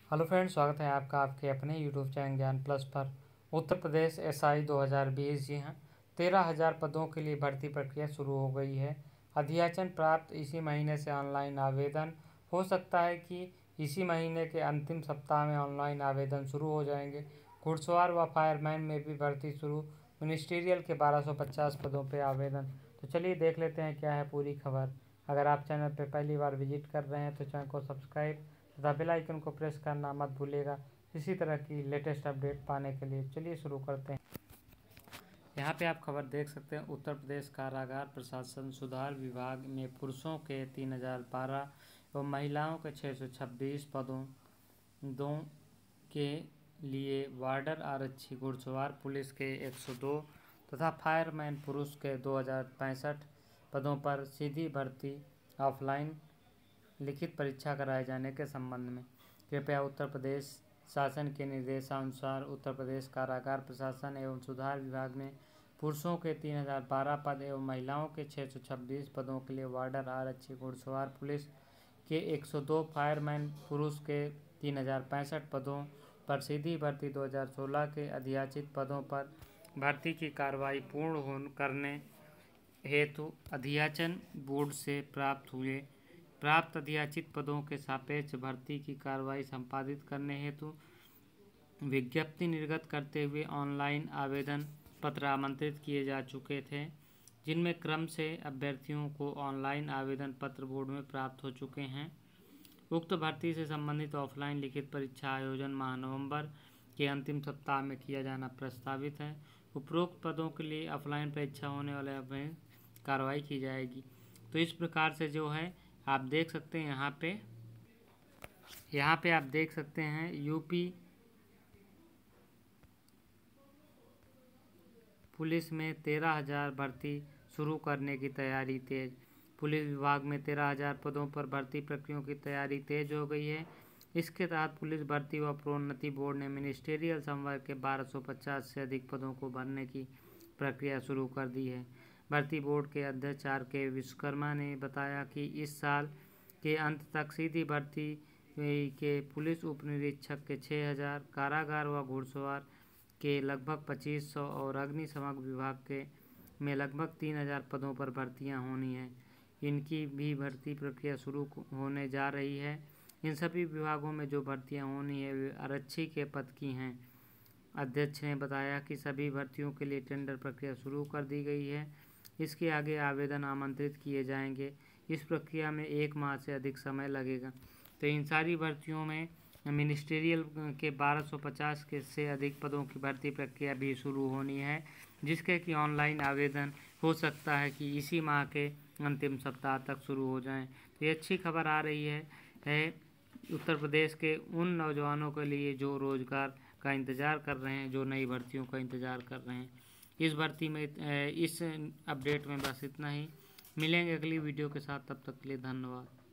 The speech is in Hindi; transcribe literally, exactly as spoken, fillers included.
हेलो फ्रेंड्स, स्वागत है आपका आपके अपने यूट्यूब चैनल ज्ञान प्लस पर। उत्तर प्रदेश एसआई दो हज़ार बीस, जी हाँ, तेरह हज़ार पदों के लिए भर्ती प्रक्रिया शुरू हो गई है। अध्याचन प्राप्त इसी महीने से ऑनलाइन आवेदन हो सकता है कि इसी महीने के अंतिम सप्ताह में ऑनलाइन आवेदन शुरू हो जाएंगे। घुड़सवार व फायरमैन में भी भर्ती शुरू। मिनिस्ट्रियल के बारह सौ पचास पदों पर आवेदन। तो चलिए देख लेते हैं क्या है पूरी खबर। अगर आप चैनल पर पहली बार विजिट कर रहे हैं तो चैनल को सब्सक्राइब तथा बेल आइकन को प्रेस करना मत भूलिएगा इसी तरह की लेटेस्ट अपडेट पाने के लिए। चलिए शुरू करते हैं। यहाँ पे आप खबर देख सकते हैं। उत्तर प्रदेश कारागार प्रशासन सुधार विभाग में पुरुषों के तीन हज़ार बारह एवं महिलाओं के छः सौ छब्बीस पदों दो के लिए वार्डर आरक्षी, घुड़सवार पुलिस के एक सौ दो तथा फायरमैन पुरुष के दो हज़ार पैंसठ पदों पर सीधी भर्ती ऑफलाइन लिखित परीक्षा कराए जाने के संबंध में कृपया उत्तर प्रदेश शासन के निर्देशानुसार उत्तर प्रदेश कारागार प्रशासन एवं सुधार विभाग में पुरुषों के तीन हज़ार बारह पद एवं महिलाओं के छः सौ छब्बीस पदों के लिए वार्डर आरक्षी, घुड़सवार पुलिस के एक सौ दो, फायरमैन पुरुष के तीन हज़ार पैंसठ पदों पर सीधी भर्ती दो हज़ार सोलह के अध्याचित पदों पर भर्ती की कार्रवाई पूर्ण करने हेतु अध्याचन बोर्ड से प्राप्त हुए प्राप्त अध्याचित पदों के सापेक्ष भर्ती की कार्रवाई संपादित करने हेतु विज्ञप्ति निर्गत करते हुए ऑनलाइन आवेदन पत्र आमंत्रित किए जा चुके थे, जिनमें क्रम से अभ्यर्थियों को ऑनलाइन आवेदन पत्र बोर्ड में प्राप्त हो चुके हैं। उक्त भर्ती से संबंधित ऑफलाइन लिखित परीक्षा आयोजन माह नवंबर के अंतिम सप्ताह में किया जाना प्रस्तावित है। उपरोक्त पदों के लिए ऑफलाइन परीक्षा होने वाले में कार्रवाई की जाएगी। तो इस प्रकार से जो है आप देख सकते हैं यहाँ पे यहाँ पे आप देख सकते हैं यूपी पुलिस में तेरह हज़ार भर्ती शुरू करने की तैयारी तेज। पुलिस विभाग में तेरह हज़ार पदों पर भर्ती प्रक्रियाओं की तैयारी तेज हो गई है। इसके तहत पुलिस भर्ती व प्रोन्नति बोर्ड ने मिनिस्ट्रियल संवर्ग के बारह सौ पचास से अधिक पदों को भरने की प्रक्रिया शुरू कर दी है। भर्ती बोर्ड के अध्यक्ष आर के विश्वकर्मा ने बताया कि इस साल के अंत तक सीधी भर्ती के पुलिस उप निरीक्षक के छः हज़ार, कारागार व घुड़सवार के लगभग पच्चीस सौ और अग्निशमन विभाग के में लगभग तीन हज़ार पदों पर भर्तियां होनी है। इनकी भी भर्ती प्रक्रिया शुरू होने जा रही है। इन सभी विभागों में जो भर्तियां होनी है वे आरक्षी के पद की हैं। अध्यक्ष ने बताया कि सभी भर्तियों के लिए टेंडर प्रक्रिया शुरू कर दी गई है। इसके आगे आवेदन आमंत्रित किए जाएंगे। इस प्रक्रिया में एक माह से अधिक समय लगेगा। तो इन सारी भर्तियों में मिनिस्ट्रियल के बारह सौ पचास के से अधिक पदों की भर्ती प्रक्रिया भी शुरू होनी है, जिसके कि ऑनलाइन आवेदन हो सकता है कि इसी माह के अंतिम सप्ताह तक शुरू हो जाएं। तो ये अच्छी खबर आ रही है, है उत्तर प्रदेश के उन नौजवानों के लिए जो रोज़गार का इंतज़ार कर रहे हैं, जो नई भर्तियों का इंतज़ार कर रहे हैं। इस भर्ती में इस अपडेट में बस इतना ही। मिलेंगे अगली वीडियो के साथ, तब तक के लिए धन्यवाद।